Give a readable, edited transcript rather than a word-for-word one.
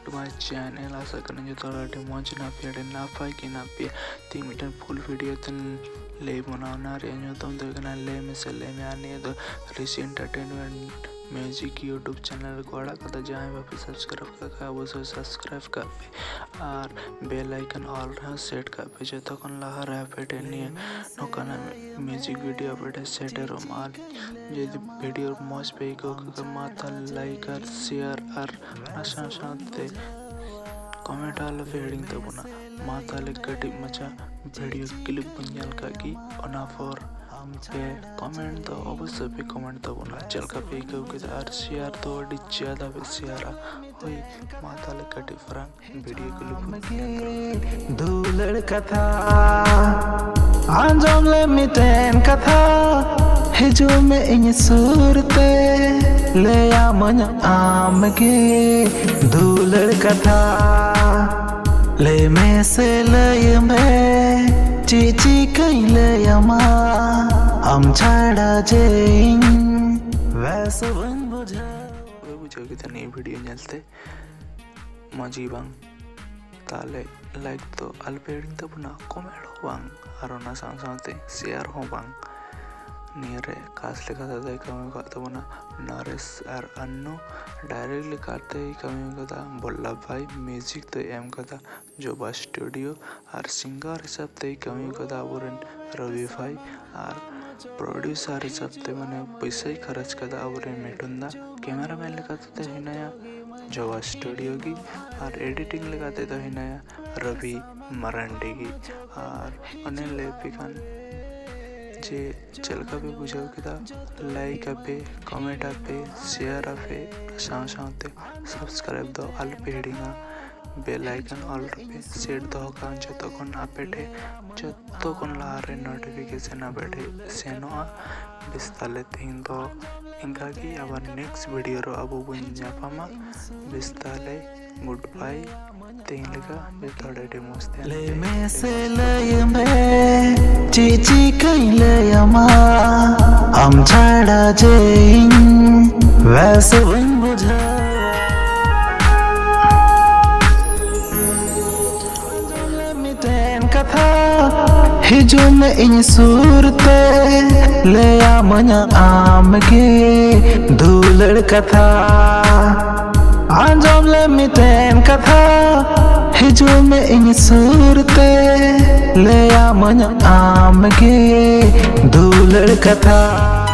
to my channel. आशा करने जो थोड़ा मौज ना पिया ना पाई कि ना पिया ती मीटर फुल वीडियो तन ले बनाना रे जो तुम देखना ले में से ले में आने तो Rishi entertainment music YouTube channel को अड़ा कदा जाए वापी सब्सक्राइब कर वो सब सब्सक्राइब कर पे और बेल आइकन ऑल रहा सेट कर पे जो तक लहा रहा पे नहीं नौकाना म्यूजिक वीडियो पे सेट रो मार ये वीडियो मौज पे को माता लाइक और शेयर और नशा शांति कमेंट आल फेडिंग तबुना माता ले कटी मचा वीडियो क्लिप बंजल का की ओना फॉर पे कमेंट तो अवश्य पे कमेंट तबुना चल का पे को के और शेयर तो अड़ी ज्यादा पे शेयर होई माता ले कटी फ्रंट वीडियो क्लिप दूलड़ कथा आंजम ले मिटेन कथा हिजो में इन सूरते ले आमन आमगे दूलड़ कथा ले में से ले में चीची कहीं ले अमा हम छाड़ा जें वैसे बन बुझा कि तनी वीडियो चलते मजी बंग ताले लाइक तो अल्पेडिंग तो बुना कमेंट हो बंग अरोना सांसाते शेयर हो बंग नियरे कास लिखा था कमी करता बुना नरेश और अन्नू डायरेक्टली करते ही कमी करता बोला भाई म्यूजिक तो एम करता जो बस स्टूडियो और सिंगर हिसाब ते कमी करता बुरन रवि भाई और प्रोड्यूसर हिसाब ते मैंने पैसा ही खर्च करता बुरन मिटुंदा कैमरा मैन लगाते तो ही नया जो बस स्टूडियो की और एडिटिंग लगाते तो ही नया रवि मरांडी की और अनिल लेपिकन जे चल का पे बुझाओ किता लाइक पे कमेंट पे शेयर पे साथ सब्सक्राइब दो अल पेडिंगा बेल आइकन ऑल पे सेट दो का जो तो कोन आपेटे जो तो कोन लारे नोटिफिकेशन आ बैठे सेनो बिस्ताले तीन तो इनका की अब नेक्स्ट वीडियो रो अब बुंजापामा बिस्ताले गुड बाय तीन लगा बे थोड़े डेमोस्ते ले में से ले में चीची कहीं ले अमा हम छाड़ा जें वैसे बन बुझा कथा हिजो में इन सूरते ले आमन आमगे दूलड़ कथा आंजम ले मिटेन कथा हिजो में इन सूरते ले आमन आमगे दूलड़ कथा।